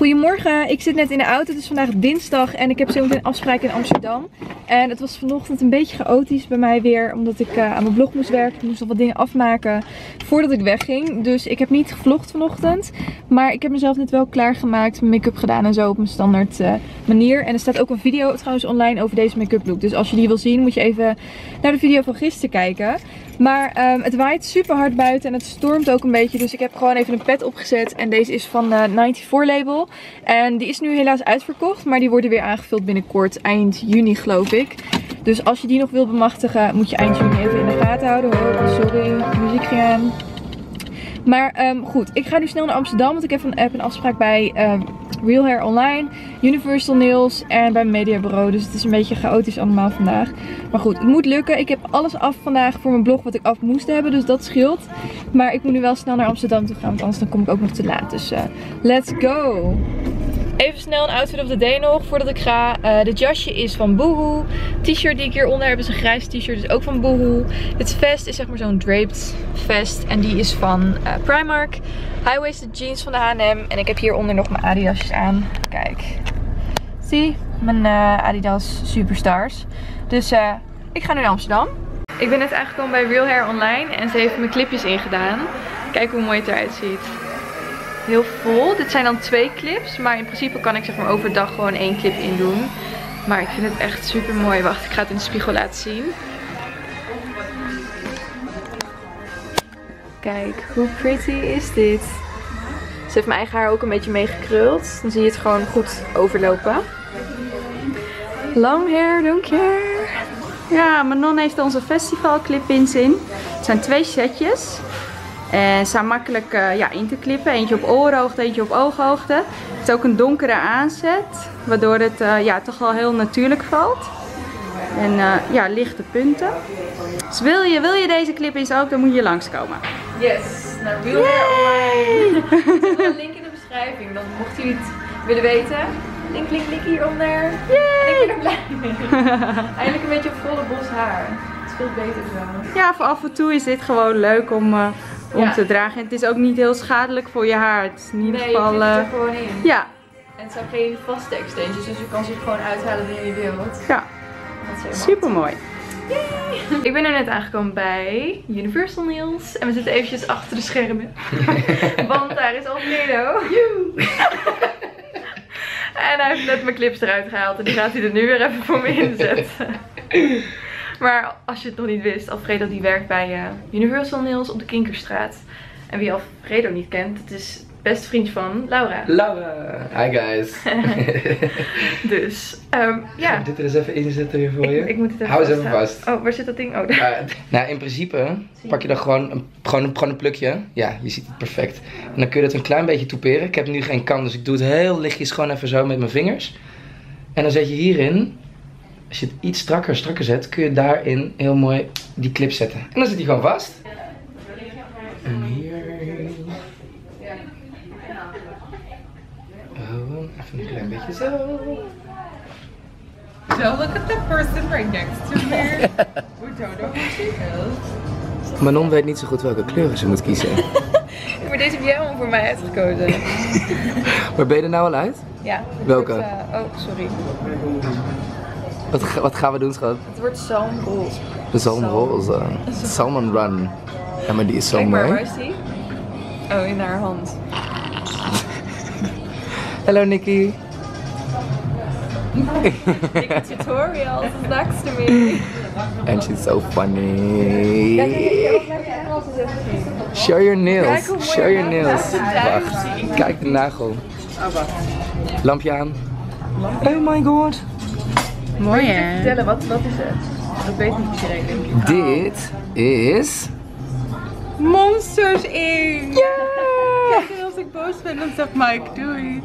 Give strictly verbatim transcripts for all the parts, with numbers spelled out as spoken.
Goedemorgen, ik zit net in de auto. Het is vandaag dinsdag en ik heb zo meteen een afspraak in Amsterdam. En het was vanochtend een beetje chaotisch bij mij weer, omdat ik uh, aan mijn blog moest werken. Ik moest nog wat dingen afmaken voordat ik wegging. Dus ik heb niet gevlogd vanochtend. Maar ik heb mezelf net wel klaargemaakt, mijn make-up gedaan en zo op mijn standaard uh, manier. En er staat ook een video trouwens online over deze make-up look. Dus als je die wil zien, moet je even naar de video van gisteren kijken. Maar um, het waait super hard buiten en het stormt ook een beetje. Dus ik heb gewoon even een pet opgezet. En deze is van uh, negenennegentig label. En die is nu helaas uitverkocht. Maar die worden weer aangevuld binnenkort. Eind juni geloof ik. Dus als je die nog wil bemachtigen, moet je eind juni even in de gaten houden. Oh, sorry, de muziek ging aan. Maar um, goed, ik ga nu snel naar Amsterdam. Want ik heb een, heb een afspraak bij uh, Real Hair Online, Universal Nails en bij mijn mediabureau. Dus het is een beetje chaotisch allemaal vandaag. Maar goed, het moet lukken. Ik heb alles af vandaag voor mijn blog wat ik af moest hebben. Dus dat scheelt. Maar ik moet nu wel snel naar Amsterdam toe gaan. Want anders dan kom ik ook nog te laat. Dus uh, let's go! Even snel een outfit of the day nog voordat ik ga. Uh, dit jasje is van Boohoo. T-shirt die ik hieronder heb is een grijs t-shirt. Dus ook van Boohoo. Dit vest is zeg maar zo'n draped vest. En die is van uh, Primark. High-waisted jeans van de H en M. En ik heb hieronder nog mijn Adidasjes aan. Kijk. Zie? Mijn uh, Adidas Superstars. Dus uh, ik ga nu naar Amsterdam. Ik ben net aangekomen bij Real Hair Online. En ze heeft mijn clipjes ingedaan. Kijk hoe mooi het eruit ziet. Heel vol. Dit zijn dan twee clips. Maar in principe kan ik zeg maar overdag gewoon één clip in doen. Maar ik vind het echt super mooi. Wacht, ik ga het in de spiegel laten zien. Kijk, hoe pretty is dit? Ze heeft mijn eigen haar ook een beetje meegekruld. Dan zie je het gewoon goed overlopen. Long hair, don't care. Ja, Manon heeft onze festival clip-ins in. Het zijn twee setjes. En ze zijn makkelijk uh, ja, in te klippen. Eentje op oorhoogte, eentje op ooghoogte. Het heeft ook een donkere aanzet. Waardoor het uh, ja, toch wel heel natuurlijk valt. En uh, ja, lichte punten. Dus wil je, wil je deze clip-ins ook, dan moet je langskomen. Yes, naar Real Hair Online. Ik zet een link in de beschrijving. Dan mocht jullie het willen weten. Link, link, link hieronder. Yay! En ik ben er blij mee. Eindelijk een beetje een volle bos haar. Het is veel beter zo. Ja, voor af en toe is dit gewoon leuk om... Uh, om ja. te dragen. En het is ook niet heel schadelijk voor je haar. Het is in ieder nee, geval... je uh, er gewoon in. Ja. En het zijn geen vaste extensions, dus je kan ze gewoon uithalen wanneer je wilt. Ja. Super mooi. Ik ben er net aangekomen bij Universal Nails. En we zitten eventjes achter de schermen. Want daar is Alfredo. En hij heeft net mijn clips eruit gehaald. En die gaat hij er nu weer even voor me inzetten. Maar als je het nog niet wist, Alfredo die werkt bij uh, Universal Nails op de Kinkerstraat. En wie Alfredo niet kent, het is het beste vriendje van Laura. Laura! Hi guys! Dus, um, ja. Dit er eens even inzetten weer voor je. Ik, ik moet het even Hou eens even vast. Oh, waar zit dat ding? Oh, daar. Uh, nou, in principe pak je dan gewoon een, gewoon, een, gewoon een plukje. Ja, je ziet het perfect. En dan kun je het een klein beetje toeperen. Ik heb nu geen kan, dus ik doe het heel lichtjes gewoon even zo met mijn vingers. En dan zet je hierin... Als je het iets strakker strakker zet, kun je daarin heel mooi die clip zetten. En dan zit hij gewoon vast. En hier... Oh, even een klein beetje zo. Don't look at the person right next to me. We don't know who she is. Manon weet niet zo goed welke kleuren ze moet kiezen. Maar deze heb jij allemaal voor mij uitgekozen. Maar ben je er nou al uit? Ja. Welke? Wordt, uh, oh, sorry. Wat, wat gaan we doen, schat? Het wordt zalmroze. De zalmroze. Salmon Run. Ja, maar die is zo Kijk maar, mooi. waar is die? Oh, in haar hand. Hallo Nikki. Nikki Tutorials is next to me. And she's so funny. Kijk, kijk, kijk, kijk. Show your nails. Kijk hoe Show your mooi nails. haar is. Wacht. Kijk de nagel. Lampje aan. Oh my god. Mooi hè? Vertellen, wat, wat is het? Dat weet niet iedereen, denk ik. Dit is... Monsters Incorporated. Ja! Kijk, als ik boos ben, dan zegt Mike doei.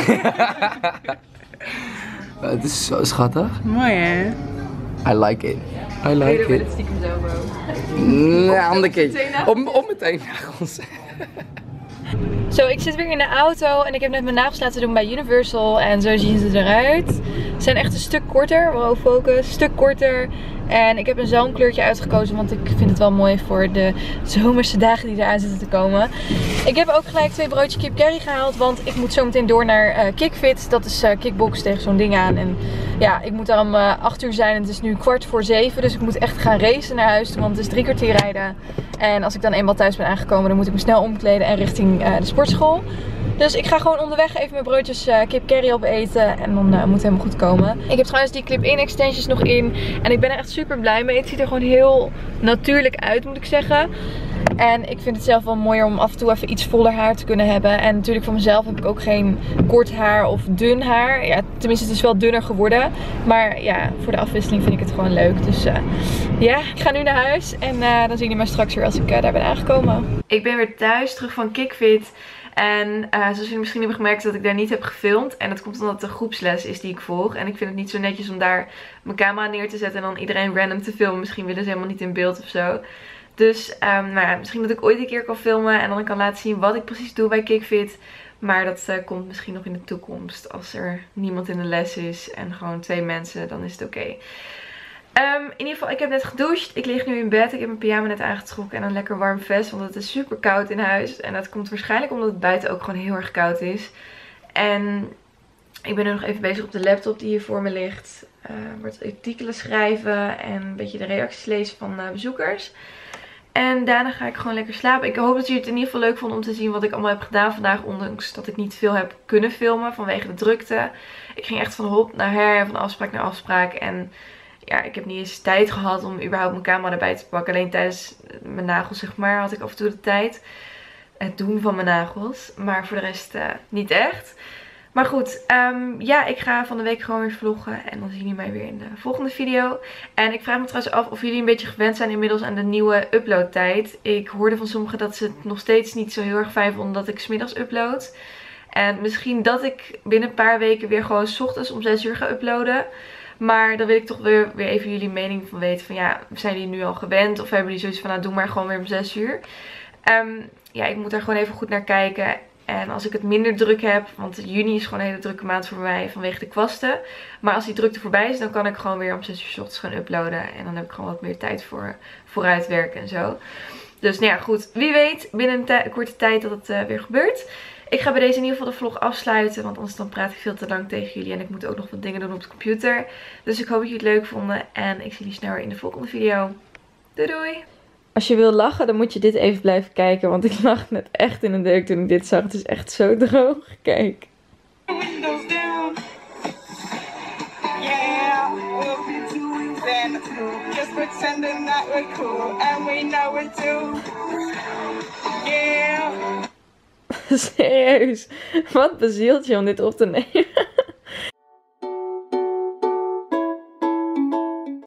Het is zo schattig. Mooi hè? I like it. I like Ik doe it. het stiekem zo, bro. Nee, ander keertje. Om, om meteen nagels. Zo, ik zit weer in de auto en ik heb net mijn nagels laten doen bij Universal en zo zien ze eruit. Ze zijn echt een stuk korter, wow, focus, een stuk korter En ik heb een zomerkleurtje uitgekozen, want ik vind het wel mooi voor de zomerse dagen die eraan zitten te komen. Ik heb ook gelijk twee broodjes kip curry gehaald, want ik moet zo meteen door naar uh, Kickfit. Dat is uh, kickbox tegen zo'n ding aan. En ja, ik moet daar om uh, acht uur zijn en het is nu kwart voor zeven. Dus ik moet echt gaan racen naar huis, want het is drie kwartier rijden. En als ik dan eenmaal thuis ben aangekomen, dan moet ik me snel omkleden en richting uh, de sportschool. Dus ik ga gewoon onderweg even mijn broodjes uh, kip curry opeten en dan uh, moet het helemaal goed komen. Ik heb trouwens die clip-in extensions nog in en ik ben er echt super blij mee. Het ziet er gewoon heel natuurlijk uit, moet ik zeggen. En ik vind het zelf wel mooier om af en toe even iets voller haar te kunnen hebben. En natuurlijk voor mezelf heb ik ook geen kort haar of dun haar. Ja, tenminste het is wel dunner geworden. Maar ja, voor de afwisseling vind ik het gewoon leuk. Dus uh, ja, ik ga nu naar huis. En uh, dan zien jullie mij straks weer als ik uh, daar ben aangekomen. Ik ben weer thuis, terug van Kickfit. En uh, zoals jullie misschien hebben gemerkt dat ik daar niet heb gefilmd. En dat komt omdat het een groepsles is die ik volg. En ik vind het niet zo netjes om daar mijn camera neer te zetten en dan iedereen random te filmen. Misschien willen ze helemaal niet in beeld of zo. Dus um, nou ja, misschien dat ik ooit een keer kan filmen en dan kan laten zien wat ik precies doe bij Kickfit. Maar dat uh, komt misschien nog in de toekomst. Als er niemand in de les is en gewoon twee mensen, dan is het oké. Okay. Um, in ieder geval, ik heb net gedoucht. Ik lig nu in bed. Ik heb mijn pyjama net aangetrokken en een lekker warm vest. Want het is super koud in huis. En dat komt waarschijnlijk omdat het buiten ook gewoon heel erg koud is. En ik ben nu nog even bezig op de laptop die hier voor me ligt. Uh, wat artikelen schrijven en een beetje de reacties lezen van uh, bezoekers. En daarna ga ik gewoon lekker slapen. Ik hoop dat jullie het in ieder geval leuk vonden om te zien wat ik allemaal heb gedaan vandaag. Ondanks dat ik niet veel heb kunnen filmen vanwege de drukte. Ik ging echt van hop naar her en van afspraak naar afspraak. En ja, ik heb niet eens tijd gehad om überhaupt mijn camera erbij te pakken. Alleen tijdens mijn nagels, zeg maar, had ik af en toe de tijd. Het doen van mijn nagels. Maar voor de rest uh, niet echt. Maar goed, um, ja, ik ga van de week gewoon weer vloggen. En dan zien jullie mij weer in de volgende video. En ik vraag me trouwens af of jullie een beetje gewend zijn inmiddels aan de nieuwe uploadtijd. Ik hoorde van sommigen dat ze het nog steeds niet zo heel erg fijn vonden dat ik 's middags upload. En misschien dat ik binnen een paar weken weer gewoon 's ochtends om zes uur ga uploaden. Maar dan wil ik toch weer, weer even jullie mening van weten. Van ja, zijn jullie nu al gewend? Of hebben jullie zoiets van, nou doe maar gewoon weer om zes uur. Um, ja, ik moet daar gewoon even goed naar kijken. En als ik het minder druk heb, want juni is gewoon een hele drukke maand voor mij vanwege de kwasten. Maar als die drukte voorbij is, dan kan ik gewoon weer om zes uur 's ochtends gaan uploaden. En dan heb ik gewoon wat meer tijd voor vooruitwerken en zo. Dus nou ja, goed. Wie weet binnen een korte tijd dat het uh, weer gebeurt. Ik ga bij deze in ieder geval de vlog afsluiten, want anders dan praat ik veel te lang tegen jullie. En ik moet ook nog wat dingen doen op de computer. Dus ik hoop dat jullie het leuk vonden. En ik zie jullie snel weer in de volgende video. Doei doei! Als je wil lachen, dan moet je dit even blijven kijken. Want ik lag net echt in een deuk toen ik dit zag. Het is echt zo droog. Kijk. Windows down. Yeah, we'll be doing then. Just pretending that we're cool. And we know it too. Yeah. Serieus. Wat bezielt je om dit op te nemen?